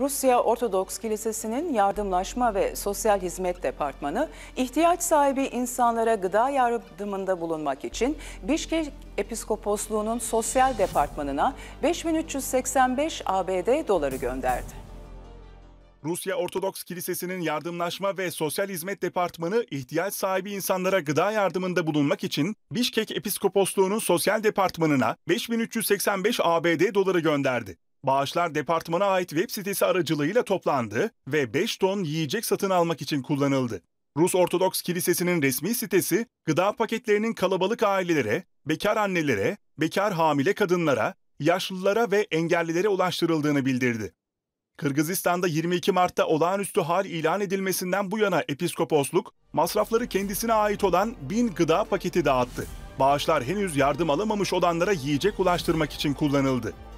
Rusya Ortodoks Kilisesi'nin Yardımlaşma ve Sosyal Hizmet Departmanı, ihtiyaç sahibi insanlara gıda yardımında bulunmak için Bişkek Episkoposluğu'nun Sosyal Departmanı'na 5385 ABD doları gönderdi. Rusya Ortodoks Kilisesi'nin Yardımlaşma ve Sosyal Hizmet Departmanı ihtiyaç sahibi insanlara gıda yardımında bulunmak için Bişkek Episkoposluğu'nun Sosyal Departmanı'na 5385 ABD doları gönderdi. Bağışlar departmana ait web sitesi aracılığıyla toplandı ve 5 ton yiyecek satın almak için kullanıldı. Rus Ortodoks Kilisesi'nin resmi sitesi, gıda paketlerinin kalabalık ailelere, bekar annelere, bekar hamile kadınlara, yaşlılara ve engellilere ulaştırıldığını bildirdi. Kırgızistan'da 22 Mart'ta olağanüstü hal ilan edilmesinden bu yana Episkoposluk, masrafları kendisine ait olan 1000 gıda paketi dağıttı. Bağışlar henüz yardım alamamış olanlara yiyecek ulaştırmak için kullanıldı.